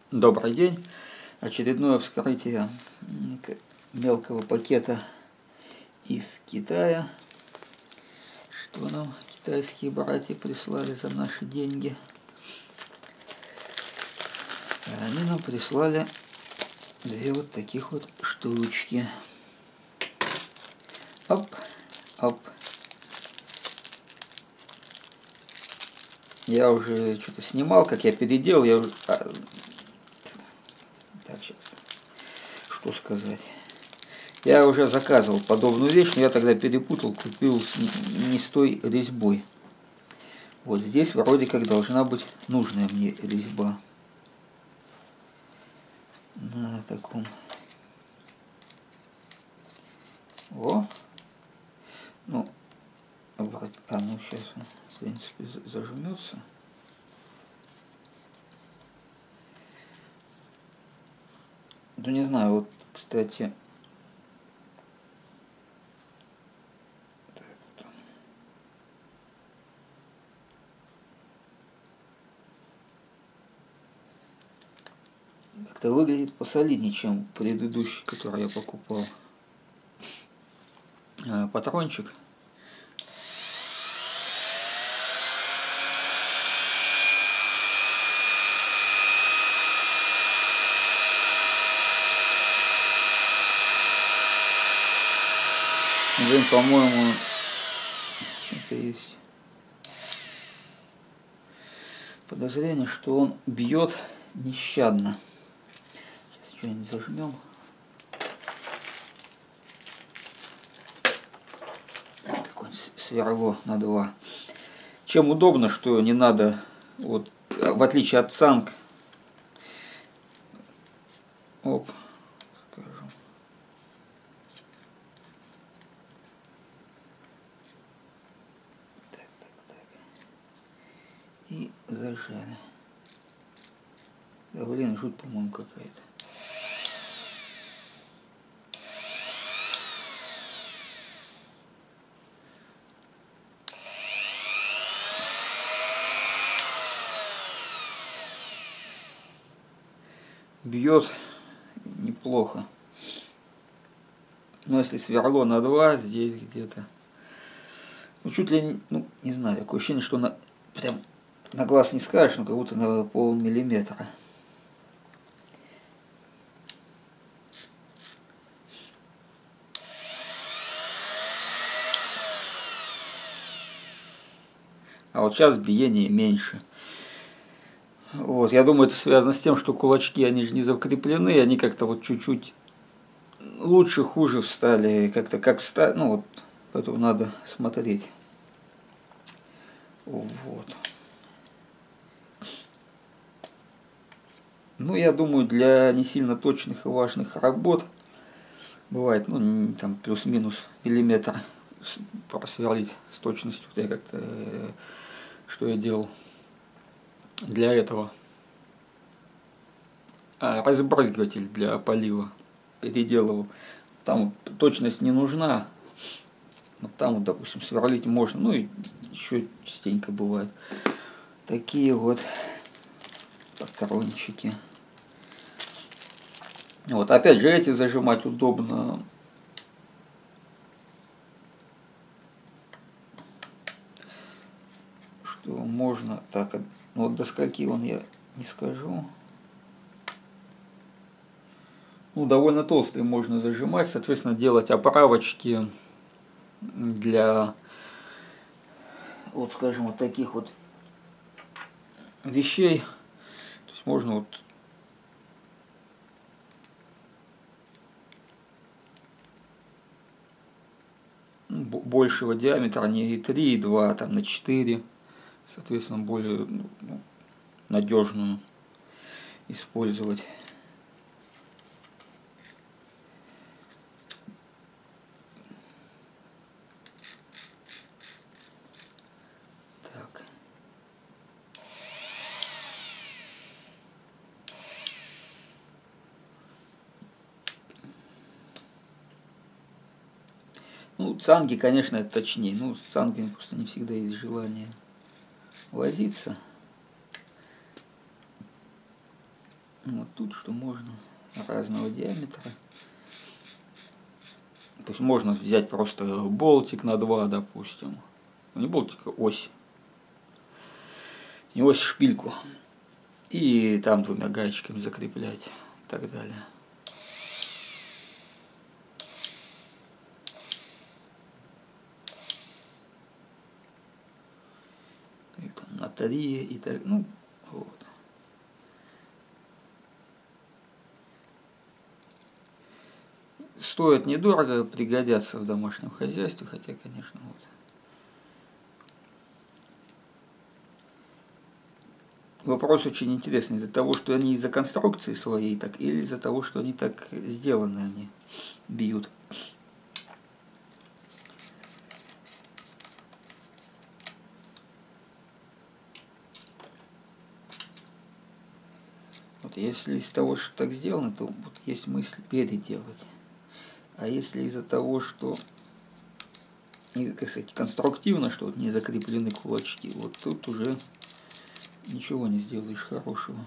Добрый день! Очередное вскрытие мелкого пакета из Китая. Что нам китайские братья прислали за наши деньги? Они нам прислали две вот таких вот штучки. Оп, оп. Я уже что-то снимал, как я переделал. Я уже... Так, сейчас. Что сказать? Я уже заказывал подобную вещь, но я тогда перепутал, купил не с той резьбой. Вот здесь вроде как должна быть нужная мне резьба. На таком. О! Ну, ну сейчас он, в принципе, зажмется. Ну, не знаю, вот, кстати... Как-то выглядит посолиднее, чем предыдущий, который я покупал. Патрончик. Блин, по-моему, это есть подозрение, что он бьет нещадно. Сейчас что-нибудь зажмем. Такое сверло на 2. Чем удобно, что не надо, вот, в отличие от цанг. Оп, скажу. Так. И зажали. Да блин, жуть, по-моему, какая-то. Бьет неплохо. Но если сверло на 2, здесь где-то, ну чуть ли, ну не знаю, такое ощущение, что прям на глаз не скажешь, но как будто на полмиллиметра. А вот сейчас биение меньше. Вот, я думаю, это связано с тем, что кулачки, они же не закреплены, они как-то вот чуть-чуть лучше, хуже встали, как-то как встали, ну вот, поэтому надо смотреть. Вот. Ну, я думаю, для не сильно точных и важных работ бывает, ну, там плюс-минус миллиметр просверлить с точностью. Вот я как-то, что я делал для этого. Разбрызгиватель для полива переделывал. Там точность не нужна. Но там, вот, допустим, сверлить можно. Ну и еще частенько бывает. Такие вот патрончики. Вот, опять же, эти зажимать удобно. Что можно. Так, ну вот до скольки он, я не скажу. Ну, довольно толстые можно зажимать, соответственно, делать оправочки для, вот скажем, вот таких вот вещей. То есть можно вот большего диаметра, не 3,2, там на 4, соответственно, более надежную использовать. Ну, цанги, конечно, точнее. Ну, с цангами просто не всегда есть желание возиться. Вот тут что можно разного диаметра. То есть можно взять просто болтик на 2, допустим. Не болтик, а ось. И ось шпильку. И там 2 гаечками закреплять и так далее. И там на 3 и так, ну вот. Стоит недорого, пригодятся в домашнем хозяйстве, хотя, конечно, вот. Вопрос очень интересный, из-за того, что они из-за конструкции своей так, или из-за того, что они так сделаны, они бьют. Вот если из того, что так сделано, то вот есть мысль переделать. А если из-за того, что, как сказать, конструктивно, что вот не закреплены кулачки, вот тут уже ничего не сделаешь хорошего.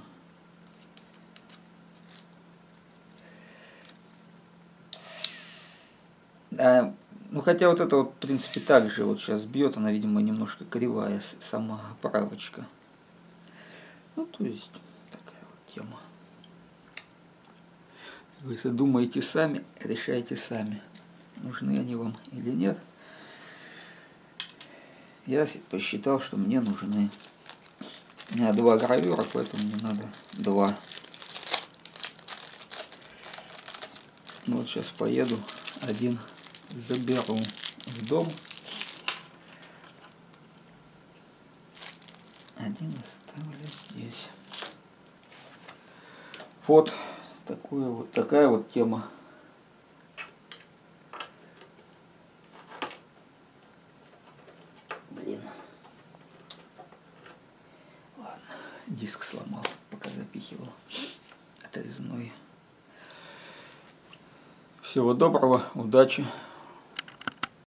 Ну хотя вот это вот в принципе так же вот сейчас бьет, она, видимо, немножко кривая сама правочка. Ну то есть такая вот тема. Если думаете сами, решайте сами, нужны они вам или нет. Я посчитал, что мне нужны. У меня 2 гравюра, поэтому мне надо 2. Ну вот сейчас поеду, один заберу в дом, один оставлю здесь. Вот такая вот тема. Блин. Ладно, диск сломал, пока запихивал отрезной. Всего доброго, удачи.